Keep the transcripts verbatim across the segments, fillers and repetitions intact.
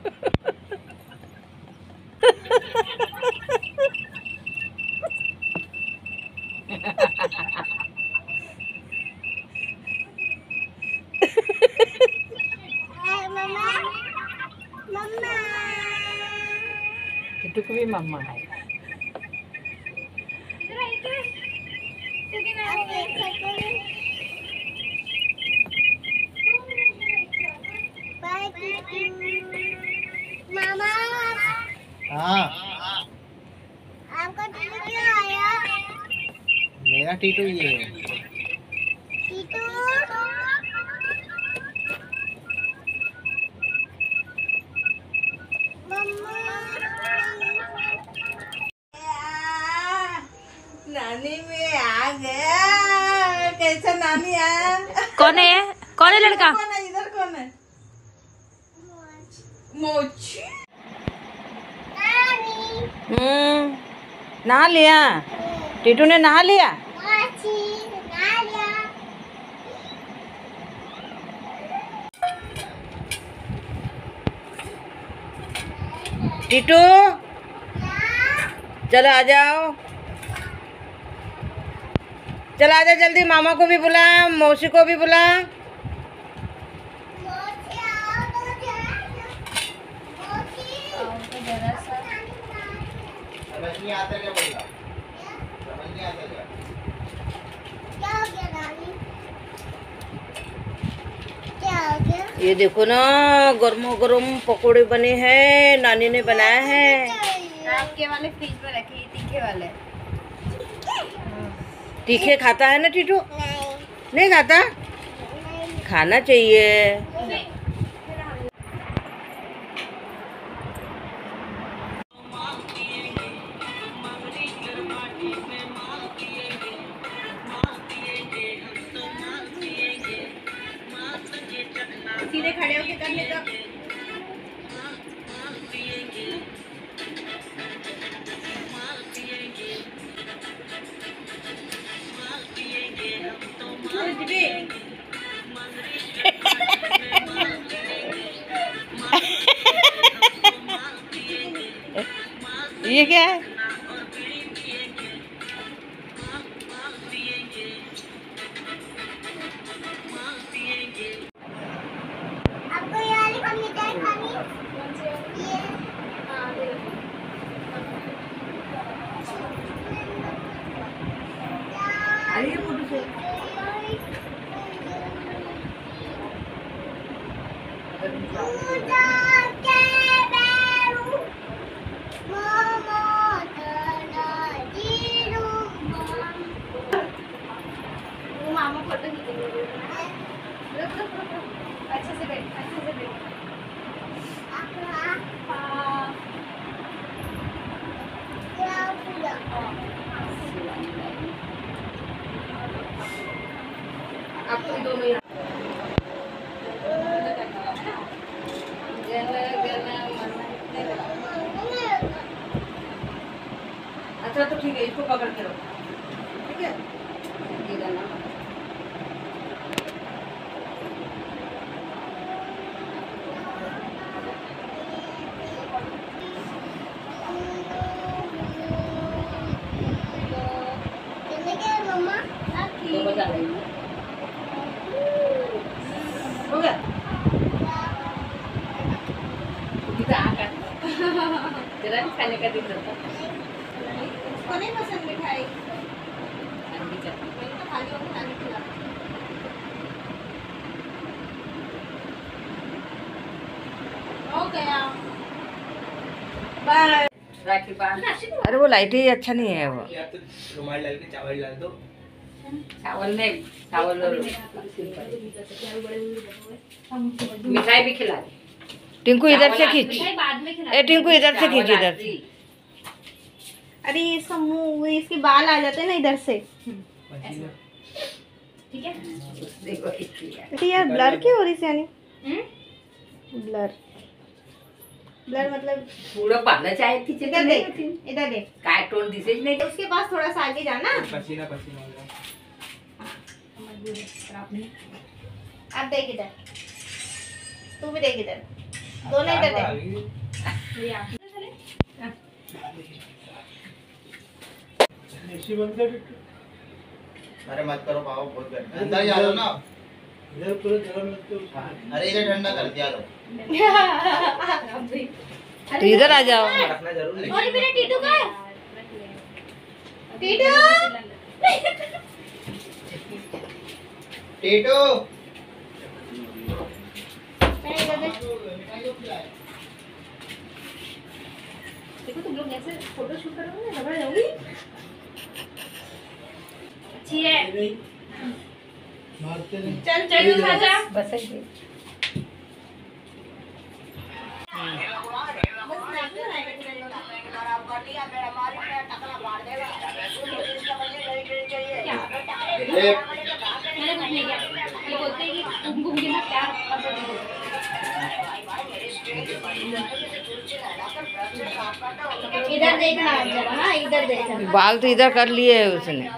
टिटू को भी मम्मा है। मामा हाँ आपका टीटू क्यों आया? मेरा टीटू ये है। टीटू नानी में आ गया। कैसा नानी आया? कौन है? कौन है लड़का? कौन है इधर? कौन है? मोची। हम्म नहा लिया? टीटू ने नहा लिया? टीटू चलो आ जाओ, चलो आ जाओ जल्दी। मामा को भी बुला, मौसी को भी बुला। समझ नहीं आता क्या बोल रहा? समझ नहीं आता क्या? क्या हो गया नानी? क्या हो गया? ये देखो ना, गर्मा गर्म पकोड़े बने हैं, नानी ने बनाया है। आपके वाले फ्रिज में रखे, तीखे वाले। तीखे खाता है ना टीटू? नहीं नहीं खाता? नहीं खाना चाहिए। सीधे खड़े होके कर ले तो। ये क्या है? आपको ये वाली कौन मिठाई खानी? ये मामा फोटो खींचेंगे। अच्छे से बैठ, अच्छे से बैठ। आपको दोनों यहाँ अच्छा तो ठीक है, इसको पकड़ के रखो। ठीक है, ये गाना। तो बजा रही हूँ। हो गया? तेरा भी खाने का दिन रहता। उसको नहीं पसंद मिठाई? ठंडी चटनी। मैं तो खाली होकर नानी खिला। हो गया। बाय। राखी बांध। अरे वो लाइट ही अच्छा नहीं है वो। यार तो रुमाल डाल के चावल डाल दो। चावल नहीं, चावल मिठाई भी खिला दे। टिंकू इधर से खींच। ए टिंकू इधर से खींच, इधर से। अरे इसका मुंह, इसके बाल आ जाते हैं ना इधर से। ठीक है। अरे यार ब्लर क्यों हो रही सियानी? ब्लर ब्लर मतलब पूरा बांधना चाहे थी। इधर देख, इधर देख। काय टोन दिसेज नहीं। उसके पास थोड़ा सा आगे जाना। पसीना पसीना हो रहा है। अब देख इधर, तू भी देख इधर। दोनों इधर दे। ये आप अरे मत करो पाओ, बहुत गर्मी है। अंदर ही आ जाओ ना। इधर पूरा गरम लगते हो। अरे इधर ठंडा कर दिया लो। तो इधर आ जाओ। रखना जरूर है। और मेरा टीटू का है टीटू टीटू देखो तुम लोग ऐसे फोटो शूट करोगे ना, घबरा जाओगी। अच्छी है। मारते नहीं। चल चल तू खा जा। बस ऐसे। ए, मैंने कुछ नहीं किया। ये बोलते हैं कि घूम घूम के ना प्यार और इधर देखना जरा। हाँ इधर देखना। बाल तो इधर कर लिए है उसने।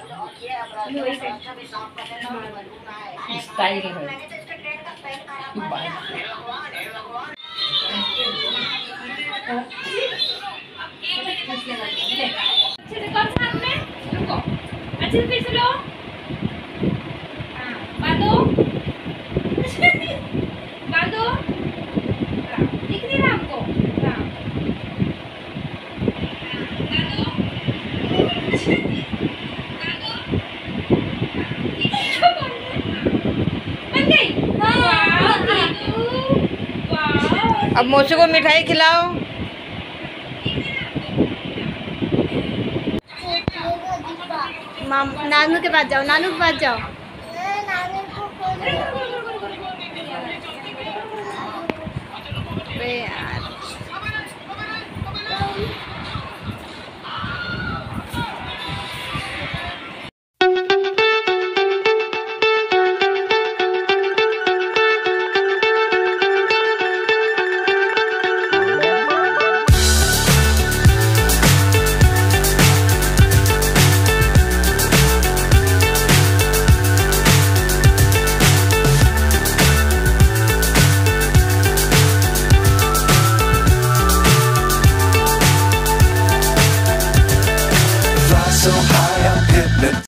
स्टाइल है। अच्छे से कौन सा हाथ में रुको, अच्छे से फिर से लो। हाँ बांधो बांधो। हाँ, दिख नहीं रहा हमको। हाँ बांधो बांधो। बन गई। वाह टीटू, वाह। अब मोसे को मिठाई खिलाओ। माम नानू के पास जाओ। नानू के पास जाओ। नानी को खोलो। अरे यार